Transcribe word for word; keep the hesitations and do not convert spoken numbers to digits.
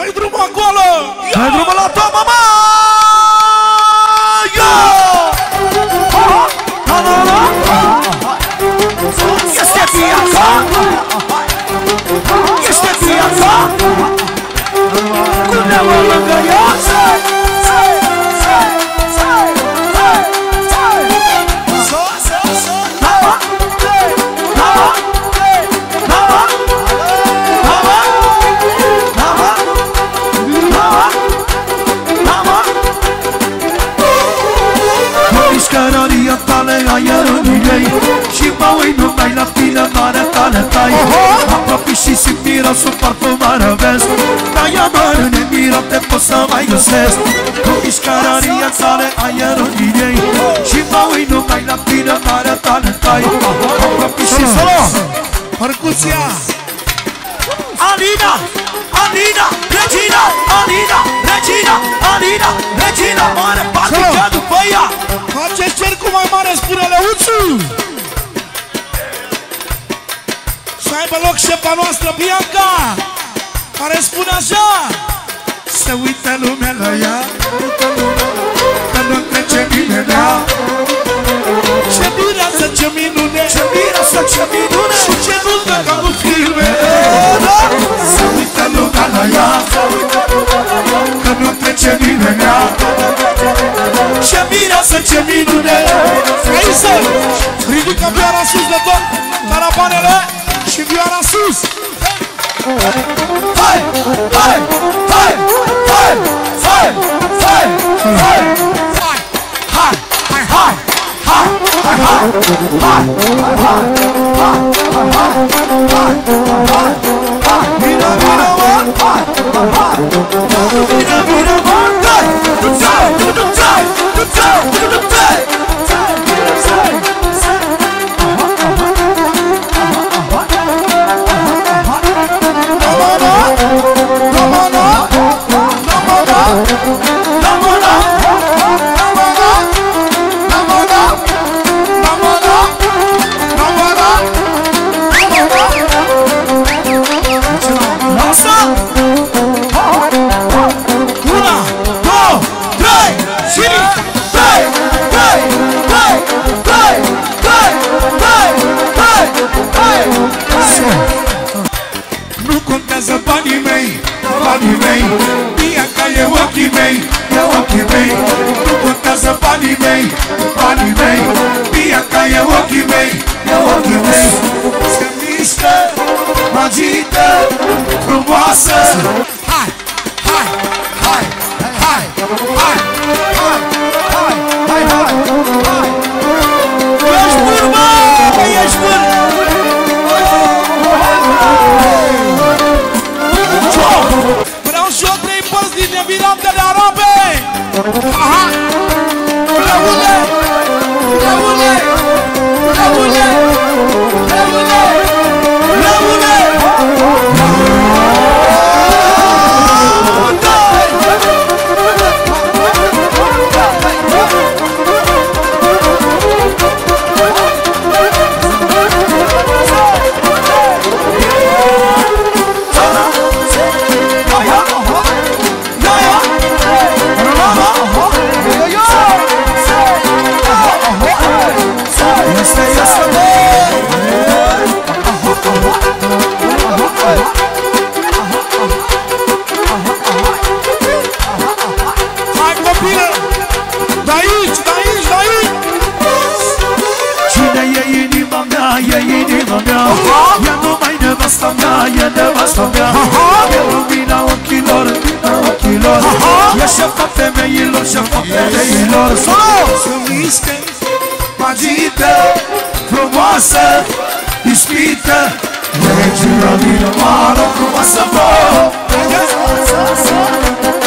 Dai drumul acolo! Dai drumul la ta, mama! Yo! Este viața! Este viața! Cu neamă lângă ea! Cărăria tale, aerul ei și mă uit numai la tine, mare tale tai. Apropii și simt mirosul parfumare vezi, dar ea mă nemiră, te pot să mai găsesc. Tu ești cărăria tale, aerul ei și mă uit numai la tine, mare tale tai. Apropii și solo Percuția! Alina! Alina! Regina! Alina! Regina! Alina! Regina! Mare partică după ea! Faceți cercul mai mare, spune Leuțu! Să aibă loc șefa noastră, Bianca, care spune așa: se uită lumea la ea, că nu trece minunea. Ce mireasă, ce minune! Ce mireasă, ce minune! Și ce nuntă ca în filme! Se uită lumea la ea, că nu trece minunea. ce mireasă, ce minune! Hai să ridică vioara sus de tot, tarabanele și vioara sus! Hai, hai, hai, hai, hai, hai, hai, hai, hai, hai, hai, hai, hai, hai, hai, hai, hai, mira, mira, hai, hai, mira, mira, hai, tu tai, tu tai, tu tai, tu tai. Nu contează banii mei, banii mei, Bianca e ochii mei, e ochii mei. Nu contează banii mei, banii mei, Bianca e ochii mei, e ochii mei. Se mișcă, agită, frumoasă. Hai, hai, hai, hai, hai, hai, hai, hai, hai, hai. Ești bun, mă, ești bun. Vreau și eu trei părți din evidentele arabe! Aha! Leule! Leule! Leule! Leule! Leule! Hai copile! De aici, de aici, de aici! Cine e inima mea, e inima mea. E numai nevasta mea, e nevasta mea. E lumina ochilor, lumina ochilor. E șefa femeilor, șefa femeilor. Să miște, Agită, frumoasă, ispită. Regina din mare, frumoasă, vă.